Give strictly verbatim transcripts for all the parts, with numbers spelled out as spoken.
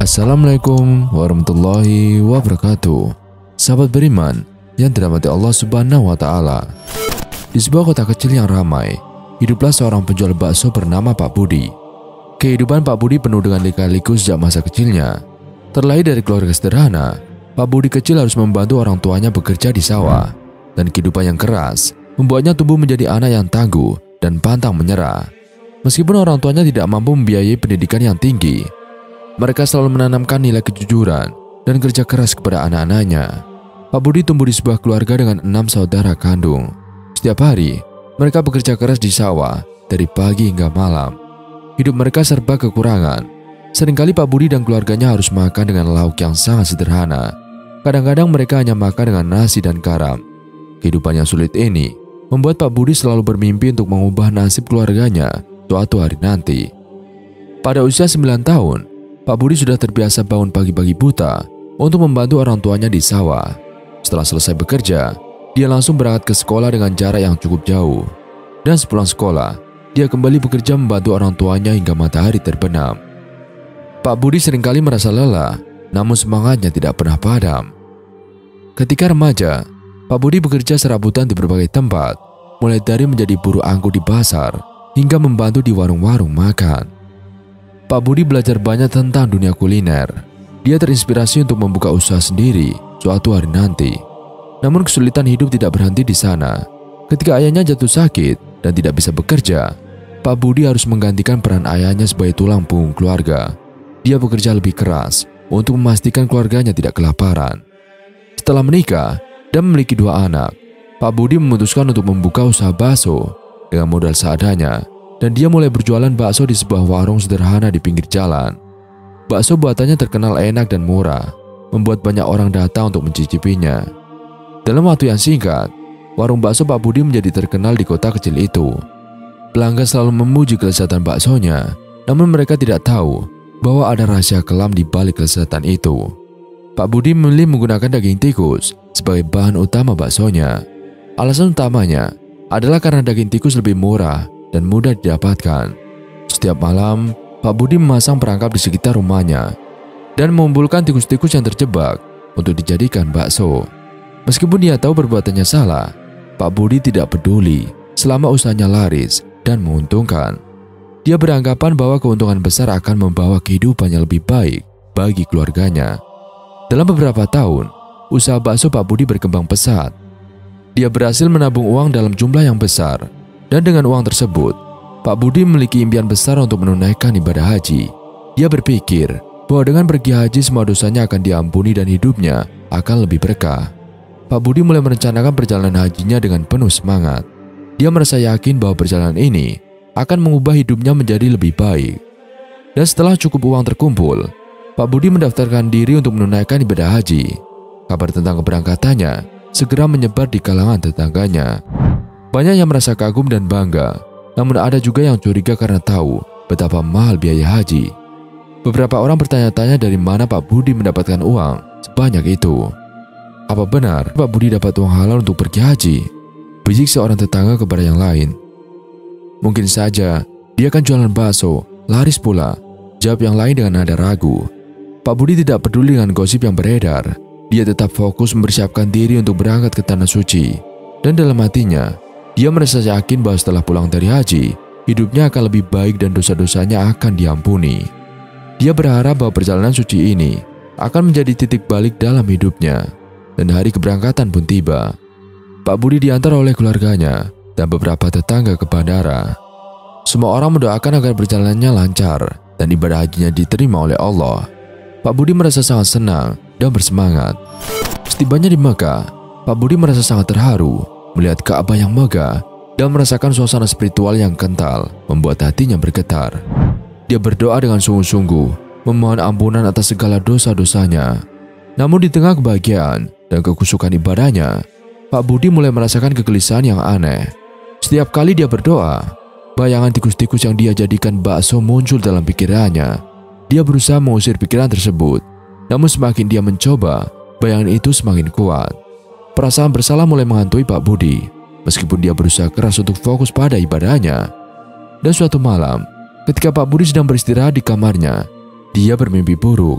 Assalamualaikum warahmatullahi wabarakatuh. Sahabat beriman yang dirahmati Allah Subhanahu wa Ta'ala, di sebuah kota kecil yang ramai, hiduplah seorang penjual bakso bernama Pak Budi. Kehidupan Pak Budi penuh dengan lika-liku sejak masa kecilnya. Terlahir dari keluarga sederhana, Pak Budi kecil harus membantu orang tuanya bekerja di sawah, dan kehidupan yang keras membuatnya tumbuh menjadi anak yang tangguh dan pantang menyerah. Meskipun orang tuanya tidak mampu membiayai pendidikan yang tinggi, mereka selalu menanamkan nilai kejujuran dan kerja keras kepada anak-anaknya. Pak Budi tumbuh di sebuah keluarga dengan enam saudara kandung. Setiap hari, mereka bekerja keras di sawah dari pagi hingga malam. Hidup mereka serba kekurangan. Seringkali Pak Budi dan keluarganya harus makan dengan lauk yang sangat sederhana. Kadang-kadang mereka hanya makan dengan nasi dan garam. Kehidupan yang sulit ini membuat Pak Budi selalu bermimpi untuk mengubah nasib keluarganya suatu hari nanti. Pada usia sembilan tahun, Pak Budi sudah terbiasa bangun pagi-pagi buta untuk membantu orang tuanya di sawah. Setelah selesai bekerja, dia langsung berangkat ke sekolah dengan jarak yang cukup jauh. Dan sepulang sekolah, dia kembali bekerja membantu orang tuanya hingga matahari terbenam. Pak Budi seringkali merasa lelah, namun semangatnya tidak pernah padam. Ketika remaja, Pak Budi bekerja serabutan di berbagai tempat, mulai dari menjadi buruh angkut di pasar hingga membantu di warung-warung makan. Pak Budi belajar banyak tentang dunia kuliner. Dia terinspirasi untuk membuka usaha sendiri suatu hari nanti. Namun kesulitan hidup tidak berhenti di sana. Ketika ayahnya jatuh sakit dan tidak bisa bekerja, Pak Budi harus menggantikan peran ayahnya sebagai tulang punggung keluarga. Dia bekerja lebih keras untuk memastikan keluarganya tidak kelaparan. Setelah menikah dan memiliki dua anak, Pak Budi memutuskan untuk membuka usaha bakso dengan modal seadanya. Dan dia mulai berjualan bakso di sebuah warung sederhana di pinggir jalan. Bakso buatannya terkenal enak dan murah, membuat banyak orang datang untuk mencicipinya. Dalam waktu yang singkat, warung bakso Pak Budi menjadi terkenal di kota kecil itu. Pelanggan selalu memuji kelezatan baksonya, namun mereka tidak tahu bahwa ada rahasia kelam di balik kelezatan itu. Pak Budi memilih menggunakan daging tikus sebagai bahan utama baksonya. Alasan utamanya adalah karena daging tikus lebih murah dan mudah didapatkan. Setiap malam, Pak Budi memasang perangkap di sekitar rumahnya dan mengumpulkan tikus-tikus yang terjebak untuk dijadikan bakso. Meskipun dia tahu perbuatannya salah, Pak Budi tidak peduli selama usahanya laris dan menguntungkan. Dia beranggapan bahwa keuntungan besar akan membawa kehidupan yang lebih baik bagi keluarganya. Dalam beberapa tahun, usaha bakso Pak Budi berkembang pesat. Dia berhasil menabung uang dalam jumlah yang besar. Dan dengan uang tersebut, Pak Budi memiliki impian besar untuk menunaikan ibadah haji. Dia berpikir bahwa dengan pergi haji semua dosanya akan diampuni dan hidupnya akan lebih berkah. Pak Budi mulai merencanakan perjalanan hajinya dengan penuh semangat. Dia merasa yakin bahwa perjalanan ini akan mengubah hidupnya menjadi lebih baik. Dan setelah cukup uang terkumpul, Pak Budi mendaftarkan diri untuk menunaikan ibadah haji. Kabar tentang keberangkatannya segera menyebar di kalangan tetangganya. Banyak yang merasa kagum dan bangga, namun ada juga yang curiga karena tahu betapa mahal biaya haji. Beberapa orang bertanya-tanya dari mana Pak Budi mendapatkan uang sebanyak itu. Apa benar Pak Budi dapat uang halal untuk pergi haji? Bisik seorang tetangga kepada yang lain. Mungkin saja dia kan jualan bakso, laris pula, jawab yang lain dengan nada ragu. Pak Budi tidak peduli dengan gosip yang beredar. Dia tetap fokus mempersiapkan diri untuk berangkat ke Tanah Suci. Dan dalam hatinya, dia merasa yakin bahwa setelah pulang dari haji, hidupnya akan lebih baik dan dosa-dosanya akan diampuni. Dia berharap bahwa perjalanan suci ini akan menjadi titik balik dalam hidupnya. Dan hari keberangkatan pun tiba. Pak Budi diantar oleh keluarganya dan beberapa tetangga ke bandara. Semua orang mendoakan agar perjalanannya lancar dan ibadah hajinya diterima oleh Allah. Pak Budi merasa sangat senang dan bersemangat. Setibanya di Mekah, Pak Budi merasa sangat terharu melihat Ka'bah yang megah dan merasakan suasana spiritual yang kental membuat hatinya bergetar. Dia berdoa dengan sungguh-sungguh, memohon ampunan atas segala dosa-dosanya. Namun di tengah kebahagiaan dan kekusukan ibadahnya, Pak Budi mulai merasakan kegelisahan yang aneh. Setiap kali dia berdoa, bayangan tikus-tikus yang dia jadikan bakso muncul dalam pikirannya. Dia berusaha mengusir pikiran tersebut, namun semakin dia mencoba, bayangan itu semakin kuat. Perasaan bersalah mulai menghantui Pak Budi, meskipun dia berusaha keras untuk fokus pada ibadahnya. Dan suatu malam, ketika Pak Budi sedang beristirahat di kamarnya, dia bermimpi buruk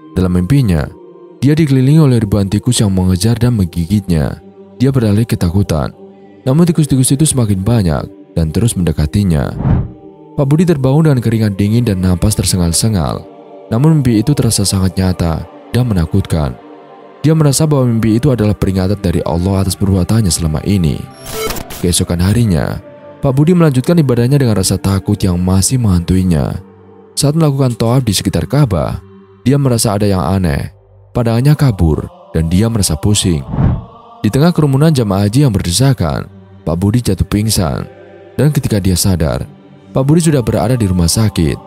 Dalam mimpinya, dia dikelilingi oleh ribuan tikus yang mengejar dan menggigitnya. Dia beralih ketakutan, namun tikus-tikus itu semakin banyak dan terus mendekatinya. Pak Budi terbangun dengan keringat dingin dan napas tersengal-sengal. Namun mimpi itu terasa sangat nyata dan menakutkan. Dia merasa bahwa mimpi itu adalah peringatan dari Allah atas perbuatannya selama ini. Keesokan harinya, Pak Budi melanjutkan ibadahnya dengan rasa takut yang masih menghantuinya. Saat melakukan tawaf di sekitar Ka'bah, dia merasa ada yang aneh. Pandangannya kabur dan dia merasa pusing. Di tengah kerumunan jamaah haji yang berdesakan, Pak Budi jatuh pingsan. Dan ketika dia sadar, Pak Budi sudah berada di rumah sakit.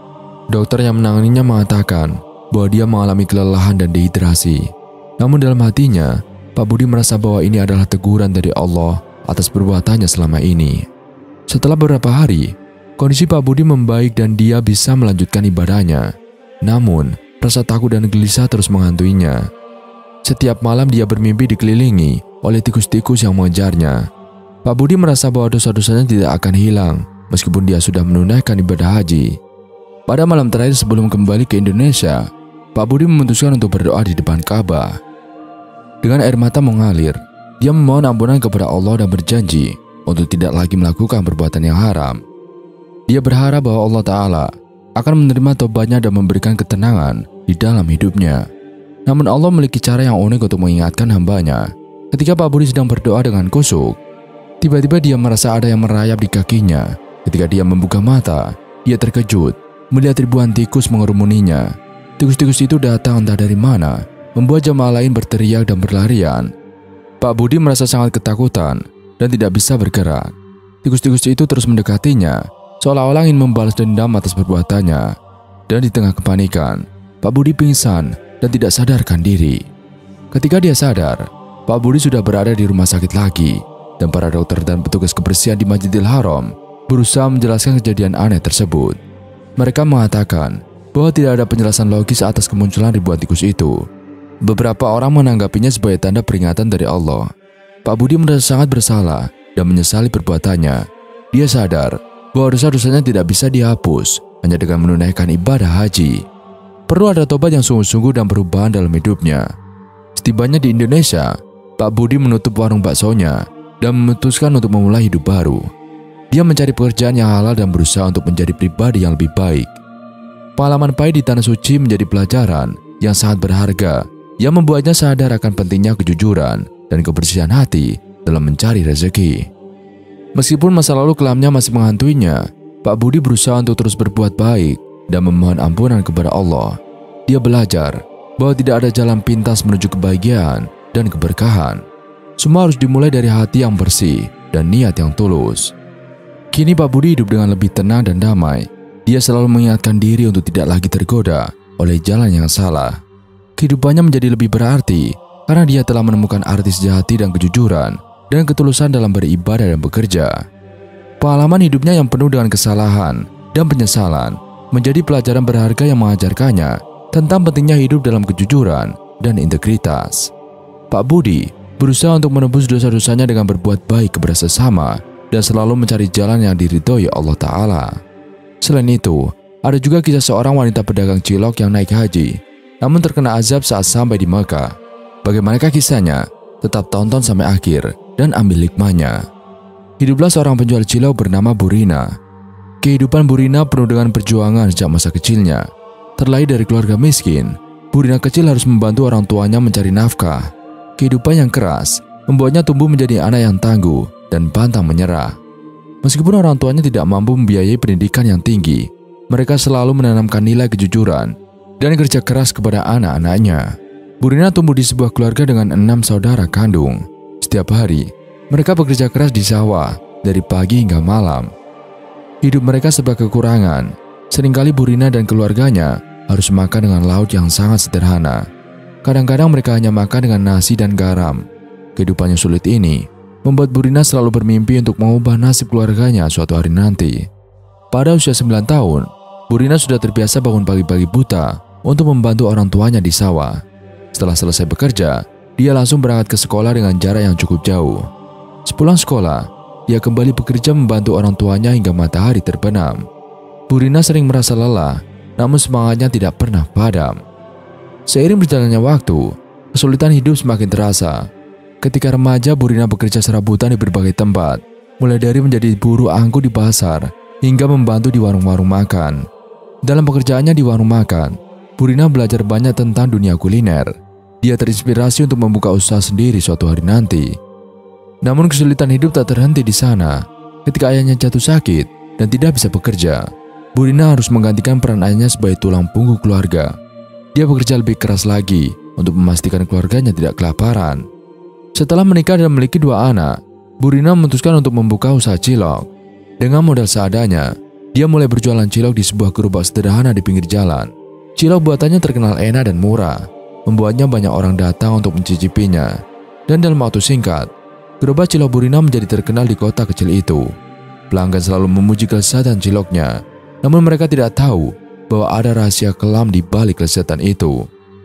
Dokter yang menanganinya mengatakan bahwa dia mengalami kelelahan dan dehidrasi. Namun dalam hatinya, Pak Budi merasa bahwa ini adalah teguran dari Allah atas perbuatannya selama ini. Setelah beberapa hari, kondisi Pak Budi membaik dan dia bisa melanjutkan ibadahnya. Namun, rasa takut dan gelisah terus menghantuinya. Setiap malam dia bermimpi dikelilingi oleh tikus-tikus yang mengejarnya. Pak Budi merasa bahwa dosa-dosanya tidak akan hilang meskipun dia sudah menunaikan ibadah haji. Pada malam terakhir sebelum kembali ke Indonesia, Pak Budi memutuskan untuk berdoa di depan Ka'bah. Dengan air mata mengalir, dia memohon ampunan kepada Allah dan berjanji untuk tidak lagi melakukan perbuatan yang haram. Dia berharap bahwa Allah Ta'ala akan menerima tobatnya dan memberikan ketenangan di dalam hidupnya. Namun Allah memiliki cara yang unik untuk mengingatkan hambanya. Ketika Pak Budi sedang berdoa dengan khusyuk, tiba-tiba dia merasa ada yang merayap di kakinya. Ketika dia membuka mata, dia terkejut melihat ribuan tikus mengerumuninya. Tikus-tikus itu datang entah dari mana, membuat jamaah lain berteriak dan berlarian. Pak Budi merasa sangat ketakutan dan tidak bisa bergerak. Tikus-tikus itu terus mendekatinya, seolah-olah ingin membalas dendam atas perbuatannya. Dan di tengah kepanikan, Pak Budi pingsan dan tidak sadarkan diri. Ketika dia sadar, Pak Budi sudah berada di rumah sakit lagi, dan para dokter dan petugas kebersihan di Masjidil Haram berusaha menjelaskan kejadian aneh tersebut. Mereka mengatakan bahwa tidak ada penjelasan logis atas kemunculan ribuan tikus itu. Beberapa orang menanggapinya sebagai tanda peringatan dari Allah. Pak Budi merasa sangat bersalah dan menyesali perbuatannya. Dia sadar bahwa dosa-dosanya tidak bisa dihapus hanya dengan menunaikan ibadah haji. Perlu ada tobat yang sungguh-sungguh dan perubahan dalam hidupnya. Setibanya di Indonesia, Pak Budi menutup warung baksonya dan memutuskan untuk memulai hidup baru. Dia mencari pekerjaan yang halal dan berusaha untuk menjadi pribadi yang lebih baik. Pengalaman pahit di Tanah Suci menjadi pelajaran yang sangat berharga yang membuatnya sadar akan pentingnya kejujuran dan kebersihan hati dalam mencari rezeki. Meskipun masa lalu kelamnya masih menghantuinya, Pak Budi berusaha untuk terus berbuat baik dan memohon ampunan kepada Allah. Dia belajar bahwa tidak ada jalan pintas menuju kebahagiaan dan keberkahan. Semua harus dimulai dari hati yang bersih dan niat yang tulus. Kini Pak Budi hidup dengan lebih tenang dan damai. Dia selalu mengingatkan diri untuk tidak lagi tergoda oleh jalan yang salah. Kehidupannya menjadi lebih berarti karena dia telah menemukan arti sejati dan kejujuran dan ketulusan dalam beribadah dan bekerja. Pengalaman hidupnya yang penuh dengan kesalahan dan penyesalan menjadi pelajaran berharga yang mengajarkannya tentang pentingnya hidup dalam kejujuran dan integritas. Pak Budi berusaha untuk menebus dosa-dosanya dengan berbuat baik kepada sesama dan selalu mencari jalan yang diridhoi Allah Ta'ala. Selain itu, ada juga kisah seorang wanita pedagang cilok yang naik haji, namun terkena azab saat sampai di Mekah. Bagaimanakah kisahnya? Tetap tonton sampai akhir dan ambil hikmahnya. Hiduplah seorang penjual cilok bernama Burina. Kehidupan Burina penuh dengan perjuangan sejak masa kecilnya. Terlahir dari keluarga miskin, Burina kecil harus membantu orang tuanya mencari nafkah. Kehidupan yang keras membuatnya tumbuh menjadi anak yang tangguh dan pantang menyerah. Meskipun orang tuanya tidak mampu membiayai pendidikan yang tinggi, mereka selalu menanamkan nilai kejujuran dan kerja keras kepada anak-anaknya. Burina tumbuh di sebuah keluarga dengan enam saudara kandung. Setiap hari, mereka bekerja keras di sawah dari pagi hingga malam. Hidup mereka serba kekurangan. Seringkali Burina dan keluarganya harus makan dengan lauk yang sangat sederhana. Kadang-kadang mereka hanya makan dengan nasi dan garam. Kehidupan yang sulit ini membuat Burina selalu bermimpi untuk mengubah nasib keluarganya suatu hari nanti. Pada usia sembilan tahun, Burina sudah terbiasa bangun pagi-pagi buta untuk membantu orang tuanya di sawah. Setelah selesai bekerja, dia langsung berangkat ke sekolah dengan jarak yang cukup jauh. Sepulang sekolah, dia kembali bekerja membantu orang tuanya hingga matahari terbenam. Burina sering merasa lelah, namun semangatnya tidak pernah padam. Seiring berjalannya waktu, kesulitan hidup semakin terasa. Ketika remaja, Burina bekerja serabutan di berbagai tempat, mulai dari menjadi buruh angkut di pasar hingga membantu di warung-warung makan. Dalam pekerjaannya di warung makan, Burina belajar banyak tentang dunia kuliner. Dia terinspirasi untuk membuka usaha sendiri suatu hari nanti. Namun kesulitan hidup tak terhenti di sana. Ketika ayahnya jatuh sakit dan tidak bisa bekerja, Burina harus menggantikan peran ayahnya sebagai tulang punggung keluarga. Dia bekerja lebih keras lagi untuk memastikan keluarganya tidak kelaparan. Setelah menikah dan memiliki dua anak, Burina memutuskan untuk membuka usaha cilok. Dengan modal seadanya, dia mulai berjualan cilok di sebuah gerobak sederhana di pinggir jalan. Cilok buatannya terkenal enak dan murah, membuatnya banyak orang datang untuk mencicipinya. Dan dalam waktu singkat, gerobak cilok Burina menjadi terkenal di kota kecil itu. Pelanggan selalu memuji kelezatan ciloknya, namun mereka tidak tahu bahwa ada rahasia kelam di balik kelezatan itu.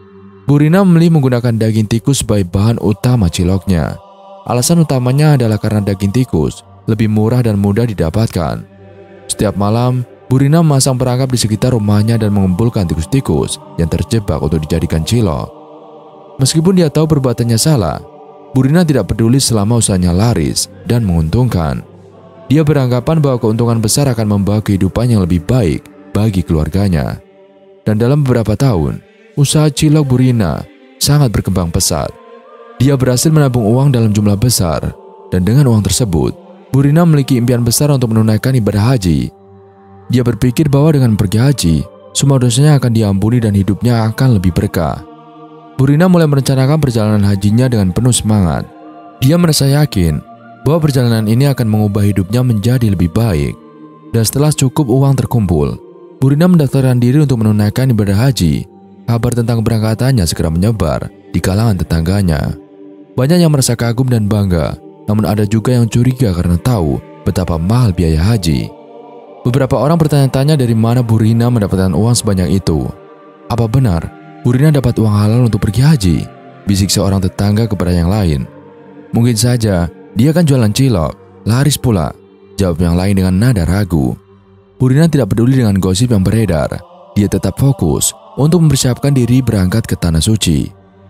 Burina memilih menggunakan daging tikus sebagai bahan utama ciloknya. Alasan utamanya adalah karena daging tikus lebih murah dan mudah didapatkan. Setiap malam, Burina memasang perangkap di sekitar rumahnya dan mengumpulkan tikus-tikus yang terjebak untuk dijadikan cilok. Meskipun dia tahu perbuatannya salah, Burina tidak peduli selama usahanya laris dan menguntungkan. Dia beranggapan bahwa keuntungan besar akan membawa kehidupan yang lebih baik bagi keluarganya. Dan dalam beberapa tahun, usaha cilok Burina sangat berkembang pesat. Dia berhasil menabung uang dalam jumlah besar, dan dengan uang tersebut, Burina memiliki impian besar untuk menunaikan ibadah haji. Dia berpikir bahwa dengan pergi haji, semua dosanya akan diampuni dan hidupnya akan lebih berkah. Burina mulai merencanakan perjalanan hajinya dengan penuh semangat. Dia merasa yakin bahwa perjalanan ini akan mengubah hidupnya menjadi lebih baik. Dan setelah cukup uang terkumpul, Burina mendaftarkan diri untuk menunaikan ibadah haji. Kabar tentang keberangkatannya segera menyebar di kalangan tetangganya. Banyak yang merasa kagum dan bangga, namun ada juga yang curiga karena tahu betapa mahal biaya haji. Beberapa orang bertanya-tanya dari mana Burina mendapatkan uang sebanyak itu. Apa benar Burina dapat uang halal untuk pergi haji? Bisik seorang tetangga kepada yang lain. Mungkin saja dia kan jualan cilok, laris pula, jawab yang lain dengan nada ragu. Burina tidak peduli dengan gosip yang beredar. Dia tetap fokus untuk mempersiapkan diri berangkat ke Tanah Suci.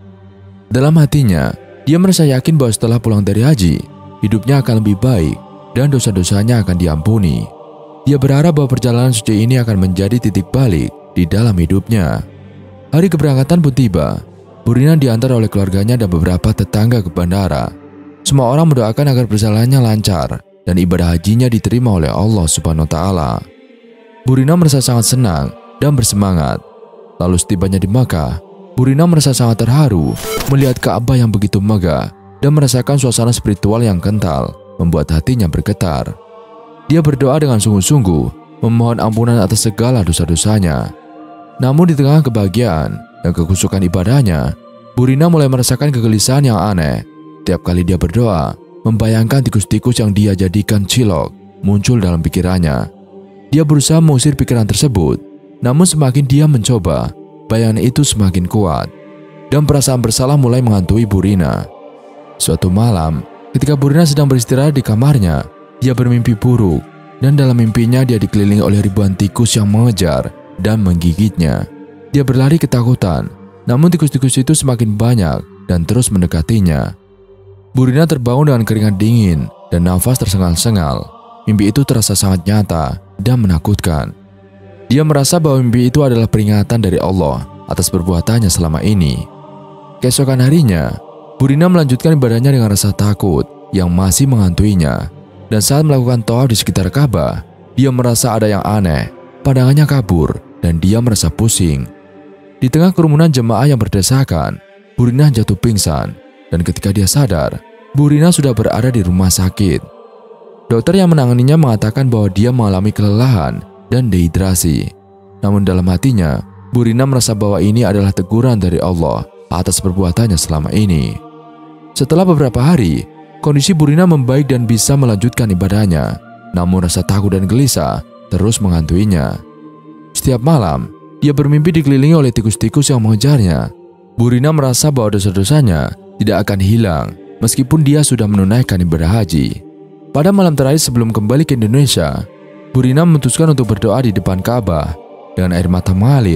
Dalam hatinya, dia merasa yakin bahwa setelah pulang dari haji, hidupnya akan lebih baik dan dosa-dosanya akan diampuni. Dia berharap bahwa perjalanan suci ini akan menjadi titik balik di dalam hidupnya. Hari keberangkatan pun tiba. Burina diantar oleh keluarganya dan beberapa tetangga ke bandara. Semua orang mendoakan agar perjalanannya lancar dan ibadah hajinya diterima oleh Allah Subhanahu wa Ta'ala. Burina merasa sangat senang dan bersemangat. Lalu setibanya di Makkah, Burina merasa sangat terharu melihat Ka'bah yang begitu megah dan merasakan suasana spiritual yang kental, membuat hatinya bergetar. Dia berdoa dengan sungguh-sungguh, memohon ampunan atas segala dosa-dosanya. Namun di tengah kebahagiaan dan kekusukan ibadahnya, Burina mulai merasakan kegelisahan yang aneh. Tiap kali dia berdoa, membayangkan tikus-tikus yang dia jadikan cilok muncul dalam pikirannya. Dia berusaha mengusir pikiran tersebut, namun semakin dia mencoba, bayangan itu semakin kuat, dan perasaan bersalah mulai menghantui Burina. Suatu malam, ketika Burina sedang beristirahat di kamarnya, dia bermimpi buruk, dan dalam mimpinya dia dikelilingi oleh ribuan tikus yang mengejar dan menggigitnya. Dia berlari ketakutan, namun tikus-tikus itu semakin banyak dan terus mendekatinya. Burina terbangun dengan keringat dingin dan nafas tersengal-sengal. Mimpi itu terasa sangat nyata dan menakutkan. Dia merasa bahwa mimpi itu adalah peringatan dari Allah atas perbuatannya selama ini. Keesokan harinya, Burina melanjutkan ibadahnya dengan rasa takut yang masih menghantuinya. Dan saat melakukan tawaf di sekitar Ka'bah, dia merasa ada yang aneh. Pandangannya kabur dan dia merasa pusing. Di tengah kerumunan jemaah yang berdesakan, Burina jatuh pingsan. Dan ketika dia sadar, Burina sudah berada di rumah sakit. Dokter yang menanganinya mengatakan bahwa dia mengalami kelelahan dan dehidrasi. Namun dalam hatinya, Burina merasa bahwa ini adalah teguran dari Allah atas perbuatannya selama ini. Setelah beberapa hari, kondisi Burina membaik dan bisa melanjutkan ibadahnya. Namun rasa takut dan gelisah terus menghantuinya. Setiap malam, dia bermimpi dikelilingi oleh tikus-tikus yang mengejarnya. Burina merasa bahwa dosa-dosanya tidak akan hilang meskipun dia sudah menunaikan ibadah haji. Pada malam terakhir sebelum kembali ke Indonesia, Burina memutuskan untuk berdoa di depan Ka'bah. Dengan air mata mengalir,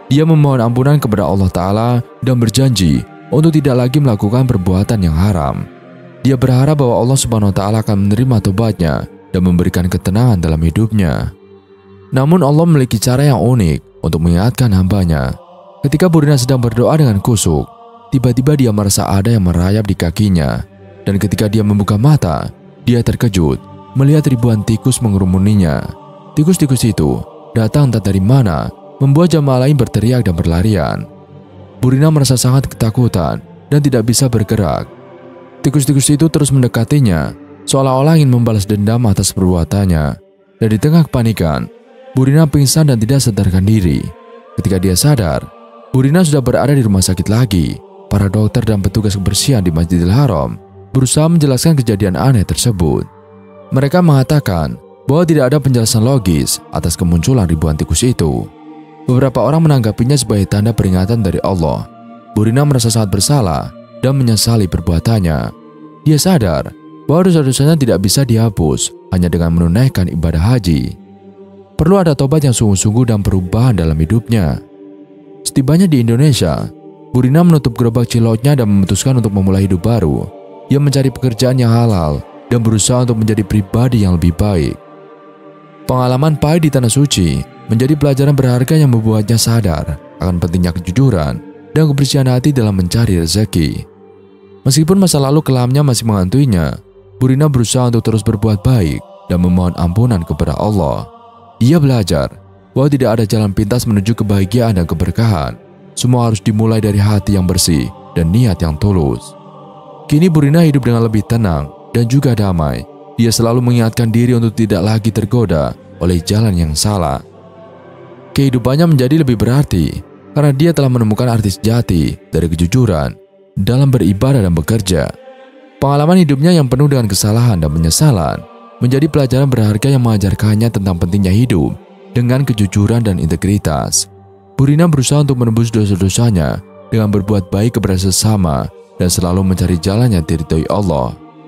Dia memohon ampunan kepada Allah Ta'ala dan berjanji untuk tidak lagi melakukan perbuatan yang haram. Dia berharap bahwa Allah Subhanahu wa Ta'ala akan menerima tobatnya dan memberikan ketenangan dalam hidupnya. Namun Allah memiliki cara yang unik untuk mengingatkan hambanya. Ketika Burina sedang berdoa dengan kusuk, tiba-tiba dia merasa ada yang merayap di kakinya. Dan ketika dia membuka mata, dia terkejut melihat ribuan tikus mengerumuninya. Tikus-tikus itu datang entah dari mana, membuat jamaah lain berteriak dan berlarian. Burina merasa sangat ketakutan dan tidak bisa bergerak. Tikus-tikus itu terus mendekatinya, seolah-olah ingin membalas dendam atas perbuatannya. Dan di tengah kepanikan, Burina pingsan dan tidak sadarkan diri. Ketika dia sadar, Burina sudah berada di rumah sakit lagi. Para dokter dan petugas kebersihan di Masjidil Haram berusaha menjelaskan kejadian aneh tersebut. Mereka mengatakan bahwa tidak ada penjelasan logis atas kemunculan ribuan tikus itu. Beberapa orang menanggapinya sebagai tanda peringatan dari Allah. Burina merasa sangat bersalah dan menyesali perbuatannya. Dia sadar bahwa dosa-dosanya tidak bisa dihapus hanya dengan menunaikan ibadah haji. Perlu ada tobat yang sungguh-sungguh dan perubahan dalam hidupnya. Setibanya di Indonesia, Burina menutup gerobak ciloknya dan memutuskan untuk memulai hidup baru. Ia mencari pekerjaan yang halal dan berusaha untuk menjadi pribadi yang lebih baik. Pengalaman pahit di Tanah Suci menjadi pelajaran berharga yang membuatnya sadar akan pentingnya kejujuran dan kebersihan hati dalam mencari rezeki. Meskipun masa lalu kelamnya masih menghantuinya, Burina berusaha untuk terus berbuat baik dan memohon ampunan kepada Allah. Ia belajar bahwa tidak ada jalan pintas menuju kebahagiaan dan keberkahan. Semua harus dimulai dari hati yang bersih dan niat yang tulus. Kini Burina hidup dengan lebih tenang dan juga damai. Dia selalu mengingatkan diri untuk tidak lagi tergoda oleh jalan yang salah. Kehidupannya menjadi lebih berarti karena dia telah menemukan arti sejati dari kejujuran dalam beribadah dan bekerja. Pengalaman hidupnya yang penuh dengan kesalahan dan penyesalan menjadi pelajaran berharga yang mengajarkannya tentang pentingnya hidup dengan kejujuran dan integritas. Burina berusaha untuk menembus dosa-dosanya dengan berbuat baik kepada sesama dan selalu mencari jalan yang diridhoi Allah.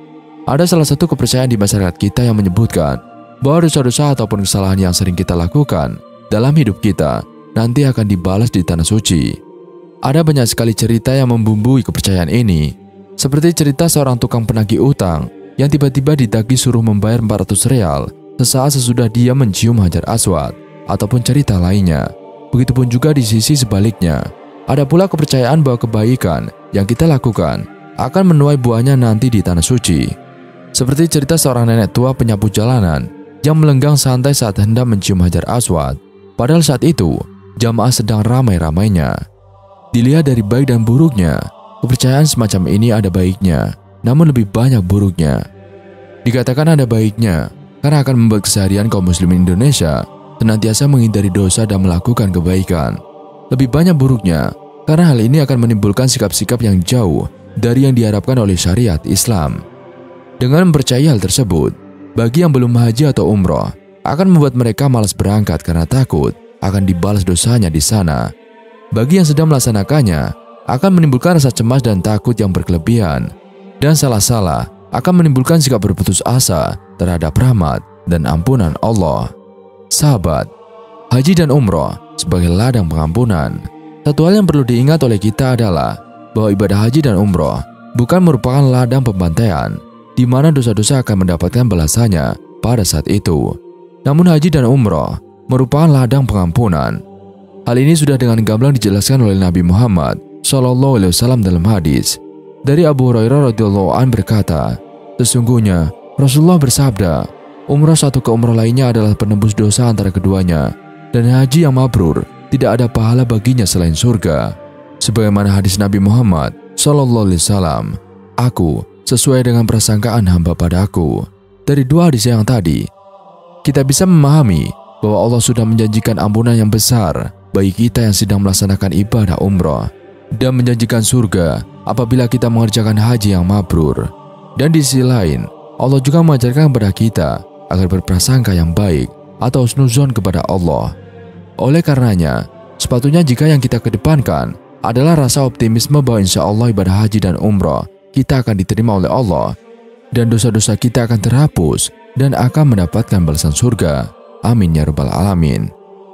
Ada salah satu kepercayaan di masyarakat kita yang menyebutkan bahwa dosa-dosa ataupun kesalahan yang sering kita lakukan dalam hidup kita nanti akan dibalas di Tanah Suci. Ada banyak sekali cerita yang membumbui kepercayaan ini, seperti cerita seorang tukang penagih utang yang tiba-tiba ditagih suruh membayar empat ratus real sesaat sesudah dia mencium Hajar Aswad, ataupun cerita lainnya. Begitupun juga di sisi sebaliknya. Ada pula kepercayaan bahwa kebaikan yang kita lakukan akan menuai buahnya nanti di Tanah Suci. Seperti cerita seorang nenek tua penyapu jalanan yang melenggang santai saat hendak mencium Hajar Aswad. Padahal saat itu, jamaah sedang ramai-ramainya. Dilihat dari baik dan buruknya, kepercayaan semacam ini ada baiknya, namun lebih banyak buruknya. Dikatakan ada baiknya karena akan membuat keseharian kaum muslimin Indonesia senantiasa menghindari dosa dan melakukan kebaikan. Lebih banyak buruknya karena hal ini akan menimbulkan sikap-sikap yang jauh dari yang diharapkan oleh syariat Islam. Dengan mempercayai hal tersebut, bagi yang belum haji atau umroh, akan membuat mereka malas berangkat karena takut akan dibalas dosanya di sana. Bagi yang sedang melaksanakannya, akan menimbulkan rasa cemas dan takut yang berkelebihan. Dan salah-salah akan menimbulkan sikap berputus asa terhadap rahmat dan ampunan Allah. Sahabat, haji dan umroh sebagai ladang pengampunan. Satu hal yang perlu diingat oleh kita adalah bahwa ibadah haji dan umroh bukan merupakan ladang pembantaian, di mana dosa-dosa akan mendapatkan balasannya pada saat itu. Namun haji dan umroh merupakan ladang pengampunan. Hal ini sudah dengan gamblang dijelaskan oleh Nabi Muhammad shallallahu alaihi wasallam dalam hadis. Dari Abu Hurairah radhiyallahu anhu berkata, sesungguhnya Rasulullah bersabda, umrah satu ke umrah lainnya adalah penembus dosa antara keduanya, dan haji yang mabrur tidak ada pahala baginya selain surga. Sebagaimana hadis Nabi Muhammad shallallahu alaihi wasallam, aku sesuai dengan prasangkaan hamba padaku. Dari dua hadis yang tadi, kita bisa memahami bahwa Allah sudah menjanjikan ampunan yang besar bagi kita yang sedang melaksanakan ibadah umrah, dan menjanjikan surga apabila kita mengerjakan haji yang mabrur. Dan di sisi lain, Allah juga mengajarkan kepada kita agar berprasangka yang baik atau husnuzon kepada Allah. Oleh karenanya, sepatutnya jika yang kita kedepankan adalah rasa optimisme bahwa insya Allah ibadah haji dan umrah kita akan diterima oleh Allah, dan dosa-dosa kita akan terhapus dan akan mendapatkan balasan surga. Amin ya rabbal alamin.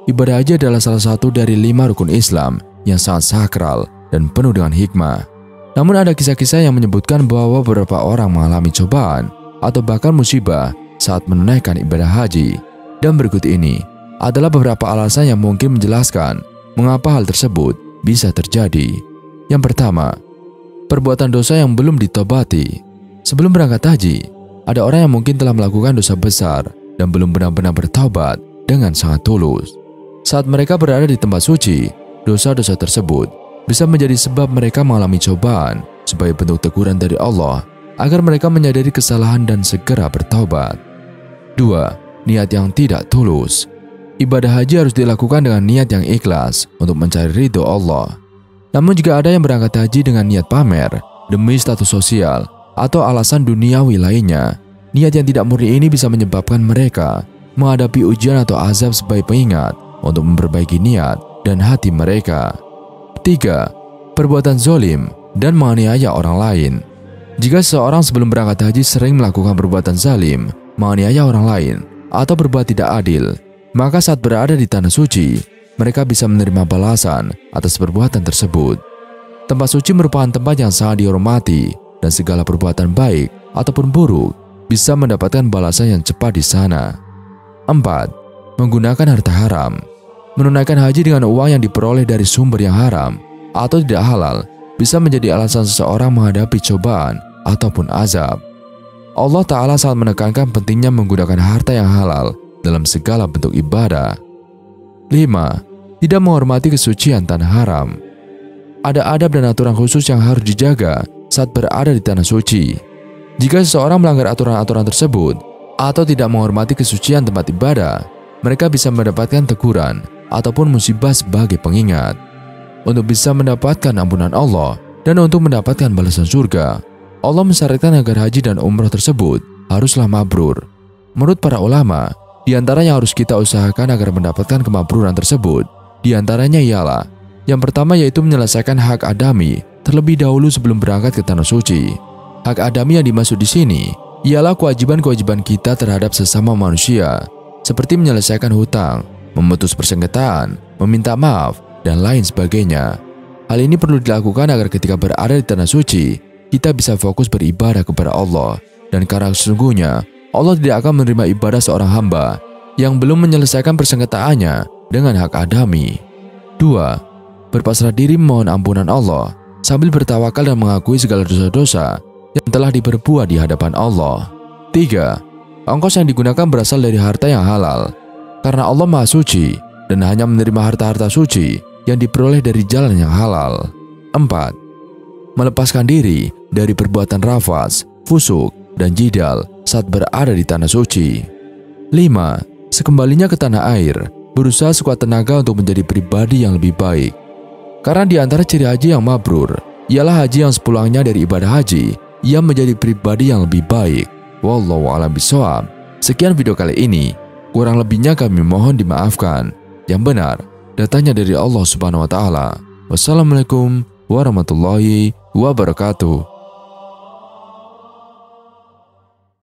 Ibadah haji adalah salah satu dari lima rukun Islam yang sangat sakral dan penuh dengan hikmah. Namun ada kisah-kisah yang menyebutkan bahwa beberapa orang mengalami cobaan atau bahkan musibah saat menunaikan ibadah haji. Dan berikut ini adalah beberapa alasan yang mungkin menjelaskan mengapa hal tersebut bisa terjadi. Yang pertama, perbuatan dosa yang belum ditobati. Sebelum berangkat haji, ada orang yang mungkin telah melakukan dosa besar dan belum benar-benar bertaubat dengan sangat tulus. Saat mereka berada di tempat suci, dosa-dosa tersebut bisa menjadi sebab mereka mengalami cobaan sebagai bentuk teguran dari Allah agar mereka menyadari kesalahan dan segera bertaubat. Dua. Niat yang tidak tulus. Ibadah haji harus dilakukan dengan niat yang ikhlas untuk mencari ridho Allah. Namun jika ada yang berangkat haji dengan niat pamer, demi status sosial, atau alasan duniawi lainnya, niat yang tidak murni ini bisa menyebabkan mereka menghadapi ujian atau azab sebagai pengingat untuk memperbaiki niat dan hati mereka. Tiga. Perbuatan zolim dan menganiaya orang lain. Jika seseorang sebelum berangkat haji sering melakukan perbuatan zalim, menganiaya orang lain, atau berbuat tidak adil, maka saat berada di tanah suci, mereka bisa menerima balasan atas perbuatan tersebut. Tempat suci merupakan tempat yang sangat dihormati dan segala perbuatan baik ataupun buruk bisa mendapatkan balasan yang cepat di sana. Empat. Menggunakan harta haram. Menunaikan haji dengan uang yang diperoleh dari sumber yang haram atau tidak halal bisa menjadi alasan seseorang menghadapi cobaan ataupun azab. Allah Ta'ala sangat menekankan pentingnya menggunakan harta yang halal dalam segala bentuk ibadah. Lima. Tidak menghormati kesucian tanah haram. Ada adab dan aturan khusus yang harus dijaga saat berada di tanah suci. Jika seseorang melanggar aturan-aturan tersebut atau tidak menghormati kesucian tempat ibadah, mereka bisa mendapatkan teguran ataupun musibah sebagai pengingat. Untuk bisa mendapatkan ampunan Allah dan untuk mendapatkan balasan surga, Allah mensyaratkan agar haji dan umrah tersebut haruslah mabrur. Menurut para ulama, di antara yang harus kita usahakan agar mendapatkan kemabruran tersebut, di antaranya ialah yang pertama yaitu menyelesaikan hak adami terlebih dahulu sebelum berangkat ke tanah suci. Hak adami yang dimaksud di sini ialah kewajiban-kewajiban kita terhadap sesama manusia, seperti menyelesaikan hutang, memutus persengketaan, meminta maaf, dan lain sebagainya. Hal ini perlu dilakukan agar ketika berada di tanah suci, kita bisa fokus beribadah kepada Allah, dan karena sesungguhnya Allah tidak akan menerima ibadah seorang hamba yang belum menyelesaikan persengketaannya dengan hak adami. Dua. Berpasrah diri memohon ampunan Allah sambil bertawakal dan mengakui segala dosa-dosa yang telah diperbuat di hadapan Allah. Tiga. Ongkos yang digunakan berasal dari harta yang halal, karena Allah Maha Suci dan hanya menerima harta-harta suci yang diperoleh dari jalan yang halal. Empat. Melepaskan diri dari perbuatan rafas, fusuk, dan jidal saat berada di tanah suci. Lima. Sekembalinya ke tanah air, berusaha sekuat tenaga untuk menjadi pribadi yang lebih baik. Karena di antara ciri haji yang mabrur, ialah haji yang sepulangnya dari ibadah haji, ia menjadi pribadi yang lebih baik. Wallahu a'lam bishawab. Sekian video kali ini, kurang lebihnya kami mohon dimaafkan. Yang benar, datanya dari Allah Subhanahu wa Ta'ala. Wassalamualaikum warahmatullahi wabarakatuh.